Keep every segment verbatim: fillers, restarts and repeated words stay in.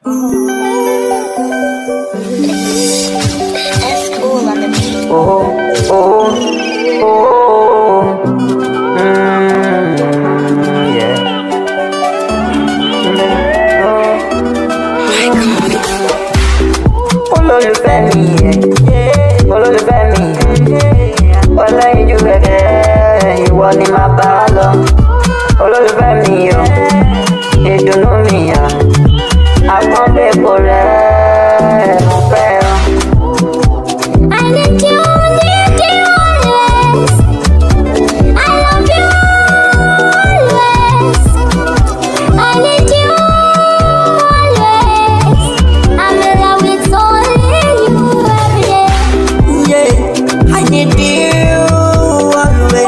That's cool on the beat. Oh, oh, oh, mm, yeah. Ololufe mi, yeah. Ololufe mi, ọlẹ́yinjú gẹ́gẹ́, ìwọ ni màá bá lọ. Ololufe mi, ìdùnnú mi, àpọ́nbẹ́pọ̀ rẹ̀ mo fẹ́ràn. I need you, need you always. I love you always. I need you always. I'm in love with only you every day. Yeah, I need you always.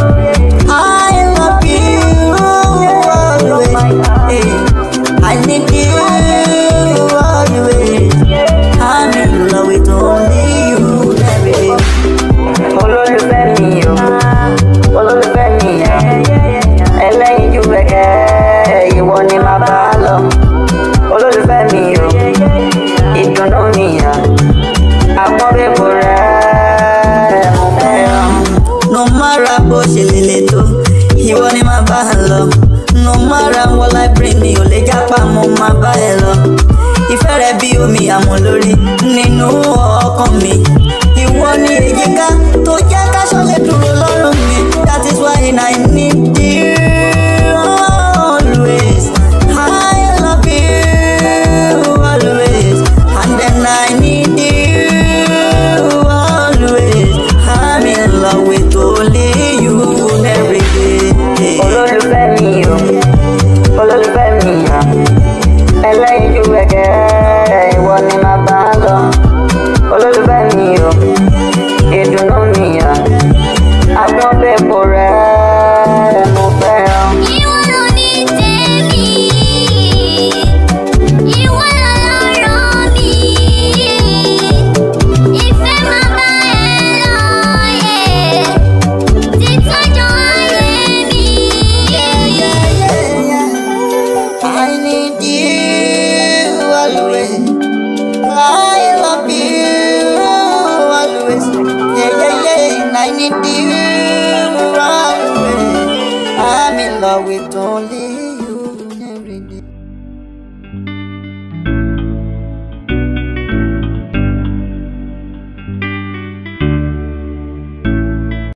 I love you always. Hey, I need you always. I'm in love with only you every day. Ololufe mi o, ololufe mi ya, ẹlẹ́yinjú gẹ́gẹ́, ìwọ ni màá bá lọ. Ololufe mi o, ìdùnnú mi ya, àpọ́nbẹ́pọ̀ rẹ̀ mo fẹ́ràn. No matter bó ṣe lè le tó, ìwọ ni màá bá lọ. No matter what life bring me, ò lè jápa mo máa bá ẹ lọ. Ìfẹ́ rẹ bí omi àmọ́ lórí nínú ọkàn mi. Ìwọ ni èjìká tó jẹ́ káṣọ lè dúró lọ́rùn mi. That is why I need you always. I love you always. And then I need you always. I'm in love with only you every day. Ololufe mi o, ololufe mi ya, ẹlẹ́yinjú gẹ́gẹ́, ìwọ ni màá bá lọ. Ololufe mi o, ìdùnnú mi ya, àpọ́nbẹ́pọ̀ rẹ̀ mo fẹ́ràn. You wanna need me. You wanna love me. Ìfẹ́ máa bá ẹ lọ, yeah. Títọ́jú ayé mi, yeah. I need you always. I love you always. Yeah, yeah, yeah. I need you always. I'm in love with